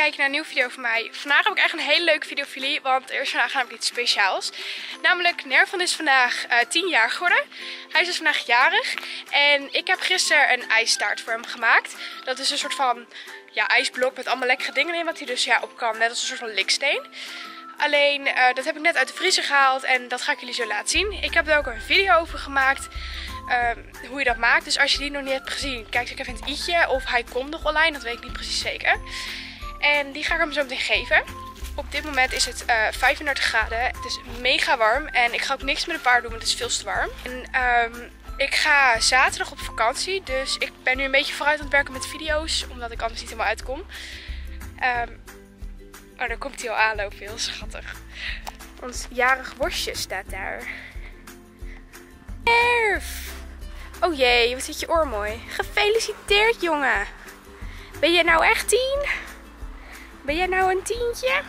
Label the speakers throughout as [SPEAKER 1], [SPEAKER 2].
[SPEAKER 1] kijken naar een nieuwe video van mij. Vandaag heb ik echt een hele leuke video voor jullie, want er is vandaag namelijk iets speciaals. Namelijk, Nervan is vandaag 10 jaar geworden. Hij is dus vandaag jarig en ik heb gisteren een ijstaart voor hem gemaakt. Dat is een soort van ijsblok met allemaal lekkere dingen in wat hij dus op kan, net als een soort van liksteen. Alleen, dat heb ik net uit de vriezer gehaald en dat ga ik jullie zo laten zien. Ik heb er ook een video over gemaakt. Hoe je dat maakt. Dus als je die nog niet hebt gezien, kijk ik even in het i'tje. Of hij komt nog online, dat weet ik niet precies zeker. En die ga ik hem zo meteen geven. Op dit moment is het 35 graden. Het is mega warm. En ik ga ook niks met de paard doen, want het is veel te warm. En ik ga zaterdag op vakantie. Dus ik ben nu een beetje vooruit aan het werken met video's. Omdat ik anders niet helemaal uitkom. Oh, daar komt hij al aanlopen. Heel schattig. Ons jarig worstje staat daar. Nerf! Oh jee, wat zit je oor mooi. Gefeliciteerd, jongen. Ben jij nou echt 10? Ben jij nou een 10'tje?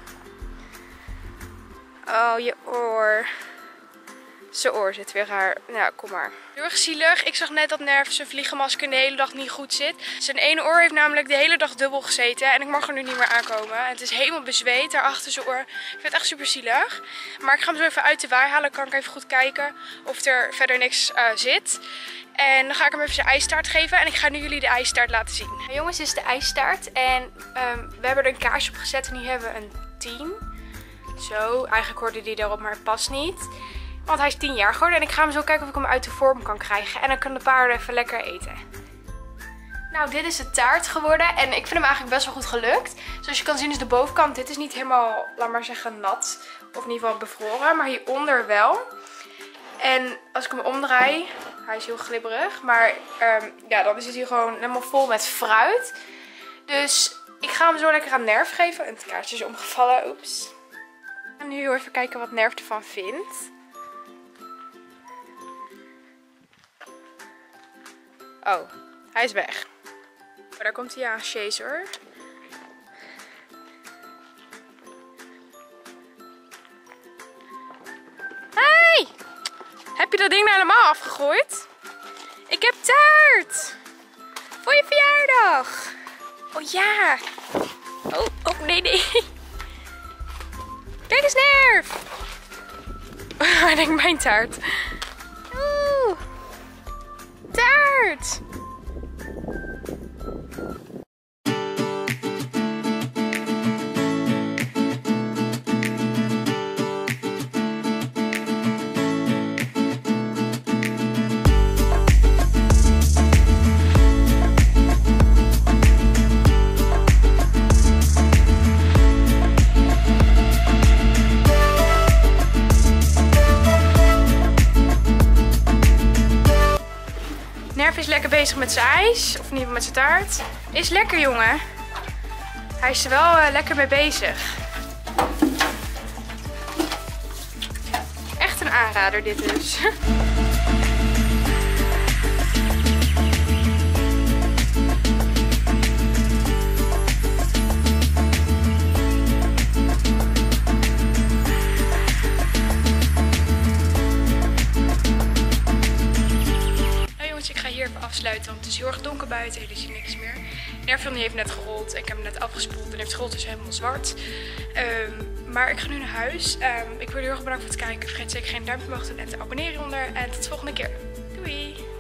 [SPEAKER 1] Oh, je oor. Zijn oor zit weer raar. Nou, kom maar. Heel erg zielig. Ik zag net dat Nerf zijn vliegenmasker de hele dag niet goed zit. Zijn ene oor heeft namelijk de hele dag dubbel gezeten. En ik mag er nu niet meer aankomen. En het is helemaal bezweet daar achter zijn oor. Ik vind het echt super zielig. Maar ik ga hem zo even uit de waai halen. Dan kan ik even goed kijken of er verder niks zit. En dan ga ik hem even zijn ijstaart geven. En ik ga nu jullie de ijstaart laten zien. Nou, jongens, dit is de ijstaart. En we hebben er een kaarsje op gezet. En hier hebben we een 10. Zo, eigenlijk hoorde die erop, maar het past niet. Want hij is 10 jaar geworden en ik ga hem zo kijken of ik hem uit de vorm kan krijgen. En dan kunnen de paarden even lekker eten. Nou, dit is de taart geworden. En ik vind hem eigenlijk best wel goed gelukt. Zoals je kan zien is de bovenkant, dit is niet helemaal, laat maar zeggen, nat. Of in ieder geval bevroren. Maar hieronder wel. En als ik hem omdraai, hij is heel glibberig. Maar dan zit hij gewoon helemaal vol met fruit. Dus ik ga hem zo lekker aan Nerf geven. En het kaartje is omgevallen, oeps. En nu even kijken wat Nerf ervan vindt. Oh, hij is weg. Maar daar komt hij aan, chaser. Hey! Heb je dat ding nou helemaal afgegooid? Ik heb taart! Voor je verjaardag! Oh ja! Oh nee. Kijk eens, Nerf! Hij denkt mijn taart. Oeh! Taart! Nerf is lekker bezig met zijn ijs, of in ieder geval met zijn taart. Is lekker, jongen. Hij is er wel lekker mee bezig. Echt een aanrader dit dus. Ik ga hier even afsluiten, want het is heel erg donker buiten. Jullie zien niks meer. Nervan heeft net gerold. Ik heb hem net afgespoeld en heeft gerold, dus helemaal zwart. Maar ik ga nu naar huis. Ik wil jullie heel erg bedanken voor het kijken. Vergeet zeker geen duimpje omhoog te doen en te abonneren hieronder. En tot de volgende keer. Doei!